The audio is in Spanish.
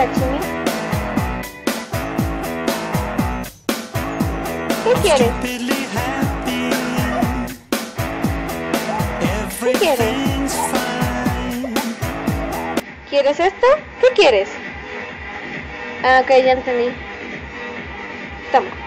Hatsumi? ¿Qué quieres? ¿Qué quieres? ¿Quieres esto? ¿Qué quieres? Ah, ok, ya entendí. Toma.